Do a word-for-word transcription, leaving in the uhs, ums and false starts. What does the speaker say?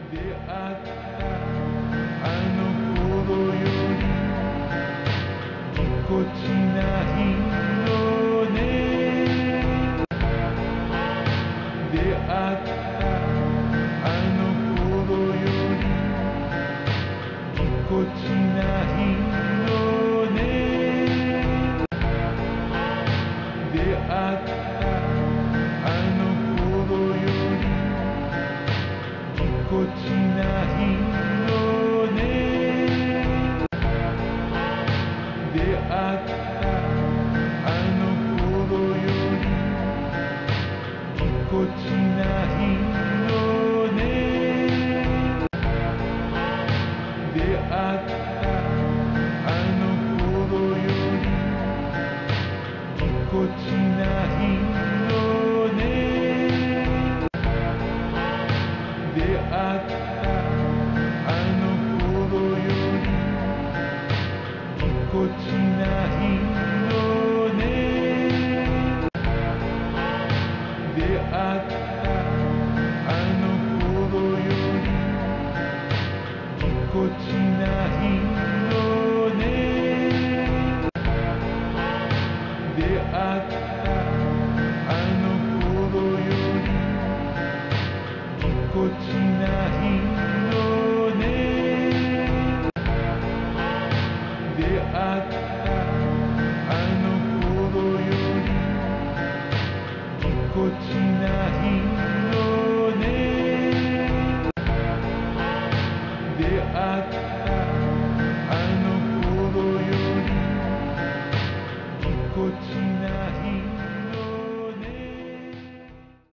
出会ったあの頃よりぎこちないよね。出会ったあの頃よりぎこちないよね。出会ったあの頃よりぎこちないよね。出会ったあの頃よりぎこちないよね。出会ったあの頃よりぎこちないよね。出会ったあの頃よりぎこちないよね。出会ったあの頃よりぎこちないよね。出会ったあの頃よりぎこち